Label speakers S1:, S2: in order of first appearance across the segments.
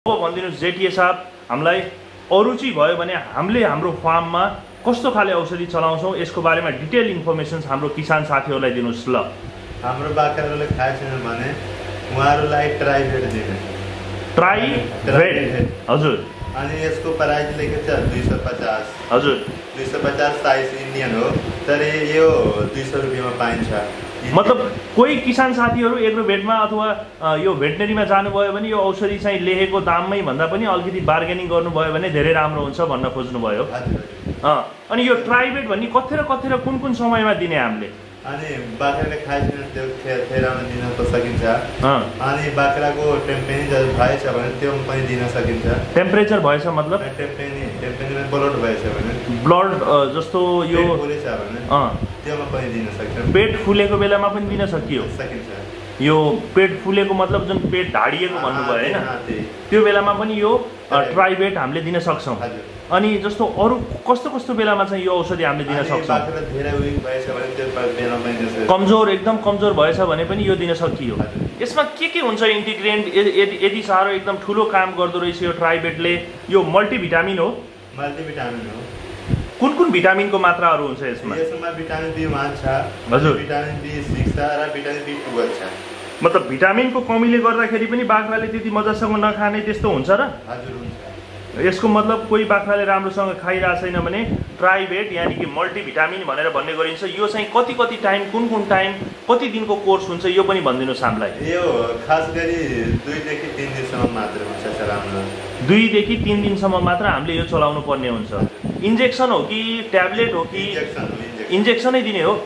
S1: अब भनिदिनुस् जेटीए साहब, हामीलाई अरुचि भयो भने हामीले हाम्रो फार्ममा कस्तो खाले औषधि चलाउँछौं यसको बारेमा डिटेल इन्फर्मेसन हाम्रो किसान साथीहरुलाई दिनुस् ल।
S2: हाम्रो बाख्राहरूले खाए छैन भने उहाँहरूलाई ट्राइभेट दिने।
S1: ट्राइभेट हजुर।
S2: अनि यसको प्राइस लेखेको छ 250।
S1: हजुर
S2: 250 साइज इन्डियन हो, तर यो 200 रुपैयाँमा पाइन्छ।
S1: मतलब कोही किसान साथीहरु एग्रोभेटमा अथवा यो भेटनेरीमा जानुभयो भने यो औषधि चाहिँ लेखेको दाममै भन्दा पनि अलिकति बार्गेनिङ गर्नुभयो भने धेरै राम्रो हुन्छ भन्न खोज्नुभयो। अनि यो ट्राइभेट भन्ने कथेर कुन समयमा दिने हामीले?
S2: अनि बाख्राले खाए छैन त्यो फेराउन दिन सकिन्छ। अनि बाख्राको टेम्परेचर भएछ भने त्यो पनि दिन सकिन्छ। टेम्परेचर भएछ मतलब टेम्परेचर ब्लड भएछ भने
S1: ब्लड जस्तो यो
S2: फुलेछ भने त्योमा पनि दिन सकिन्छ।
S1: पेट फुलेको बेलामा पनि दिन सकिन्छ। यो पेट फुलेको मतलब जुन पेट ढाडिएको भन्नुभयो हैन, त्यो बेलामा पनि यो ट्राइभेट हामीले दिन सक्छौं। अनि जस्तो अरु कस्तो बेलामा चाहिँ यो औषधि हामीले दिन सक्छौं?
S2: धेरै विक भएछ भने त्यो बेलामा पनि दिन सक्छ।
S1: कमजोर एकदम कमजोर भएछ भने पनि यो दिन सकियो। यसमा के हुन्छ इन्टिग्रेन्ट? यदि सारो एकदम ठूलो काम गर्दो रहेछ यो ट्राइभेटले। यो मल्टिभिटामिन हो।
S2: मल्टिभिटामिन हो।
S1: कुन भिटामिनको मात्राहरु हुन्छ यसमा?
S2: यसमा भिटामिन B1 छ,
S1: हजुर,
S2: भिटामिन B6 छ र भिटामिन B12 छ।
S1: मतलब भिटामिनको कमीले गर्दाखेरि पनि बाख्राले त्यति मजासँग नखाने त्यस्तो हुन्छ र?
S2: हजुर हुन्छ।
S1: यसको मतलब कोही बाख्राले राम्रोसँग खाइरा छैन भने ट्राइभेट यानी कि मल्टिभिटामिन भनेर भन्ने गरिन्छ। यो चाहिँ कति टाइम कुन टाइम कति दिनको कोर्स हुन्छ यो पनि भनिदिनुस् हामीलाई।
S2: यो खास गरी 2 देखि 3 दिनसम्म मात्र हुन्छ सर। हाम्रो
S1: 2 देखि 3 दिनसम्म मात्र हामीले यो चलाउनु पर्ने हुन्छ। इन्जेक्सन हो कि ट्याब्लेट हो कि? इन्जेक्सनै दिने हो।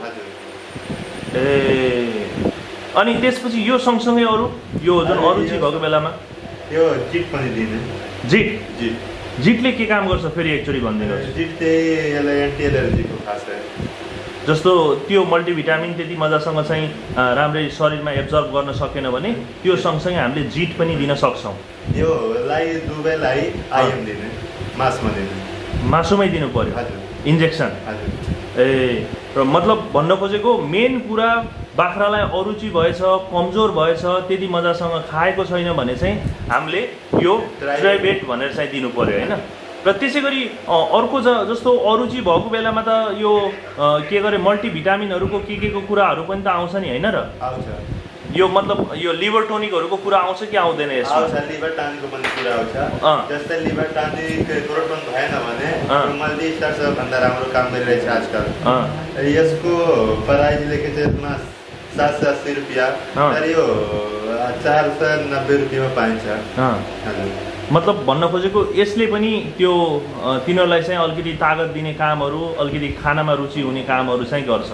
S1: अनि त्यसपछि यो सँगसँगै अरु यो जुन अरुचि भएको बेलामा
S2: यो जिट पनि दिने।
S1: जिटले के काम गर्छ फेरि एकचोटी भनिदिनुस्?
S2: जिट चाहिँ यसलाई एन्टी एलर्जीको खास है।
S1: जस्तो त्यो मल्टिभिटामिन त्यति मजासँग चाहिँ राम्रै शरीरमा एब्जर्ब गर्न सकेन भने त्यो सँगसँगै हामीले जिट पनि दिन सक्छौं।
S2: यो लाई दुबैलाई आइएम दिने, मासुमा दिने।
S1: मासुमै दिनु पर्यो इन्जेक्सन?
S2: हजुर।
S1: र मतलब भन्न खोजेको मेन कुरा बाख्रालाई अरुचि भएछ, कमजोर भएछ, त्यति मजासँग खाएको छैन भने चाहिँ हामीले यो ट्राइभेट भनेर चाहिँ दिनु पर्यो हैन। र त्यसैगरी अर्को जस्तो अरुचि भएको बेलामा त यो के गरे मल्टिभिटामिनहरुको के को कुराहरु पनि त आउँछ नि हैन र?
S2: आउँछ। यो
S1: मतलब यो लिभर टोनिकहरुको कुरा आउँछ कि आउँदैन यसमा?
S2: आउँछ, लिभर टोनिकको पनि कुरा आउँछ। जस्तै लिभर टोनिक प्रोटोन भएन भने मल्टी स्टार्स भन्दा राम्रो काम गरिरहेछ आजकल। यसको प्राइस लेखेको छ यसमा 780 रुपैयाँ, तर यो 490 रुपैयाँमा पाइन्छ। हजुर।
S1: मतलब भन्न खोजेको यसले पनि त्यो तिनीहरुलाई चाहिँ अलिकति ताकत दिने कामहरु, अलिकति खानामा रुचि हुने कामहरु चाहिँ गर्छ।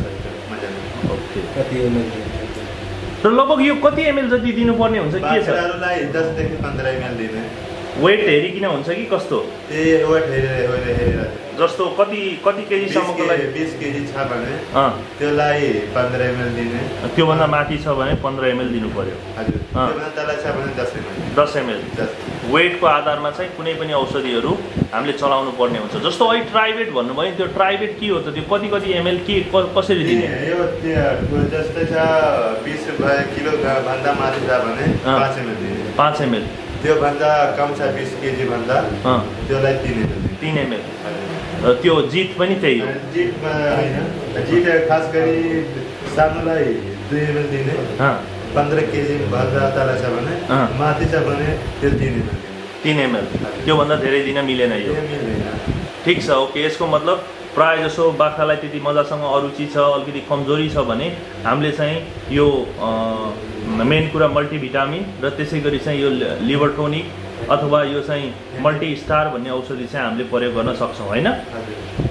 S1: ओके।
S2: कति एमएल?
S1: र लगभग यो कति एमएल जति दिनुपर्ने हुन्छ के छ?
S2: बाख्रालाई 10 देखि 15 एमएल दिने।
S1: वेट हेरिकिन हुन्छ कि कस्तो?
S2: ए वेट हेरेर
S1: जस्तो कति केजी सम्मको लागि?
S2: 20 केजी छ भने त्यसलाई 15 एमएल दिने। त्यो
S1: भन्दा माथि छ भने 15 एमएल दिनु पर्यो।
S2: हजुर। त्यो भन्दा तल छ भने 10 एमएल।
S1: 10 एमएल। वेटको आधारमा चाहिँ कुनै पनि औषधिहरु हामीले चलाउनु पर्ने हुन्छ। जस्तो अहिले ट्राइभेट भन्नुभयो, त्यो ट्राइभेट के हो त? त्यो कति एमएल के कसरी दिने?
S2: यो जस्तै छ 20 किलो भन्दा माथि छ भने 5 एमएल दिने। 5 एमएल। त्यो भन्दा कम छ 20 केजी भन्दा त्यसलाई 3 एमएल।
S1: त्यो जिट पनि त्यही हो?
S2: जिटमा हैन, जिट खास गरी सानोलाई 2 एमएल दिने। 15 केजी भन्दा तल छ भने माथि छ भने त्यो 3 एमएल।
S1: 3 एमएल। त्यो भन्दा धेरै दिन मिलेन यो? ठीक छ। ओके। यसको मतलब प्राय जसो बाख्रालाई त्यति मजासँग अरुचि छ, अलिकति कमजोरी छ भने हामीले चाहिँ यो मेन कुरा मल्टिभिटामिन र त्यसैगरी चाहिँ यो लिभर टोनिक अथवा यो चाहिँ मल्टी स्टार भन्ने औषधि चाहिँ हामीले प्रयोग गर्न सक्छौं हैन?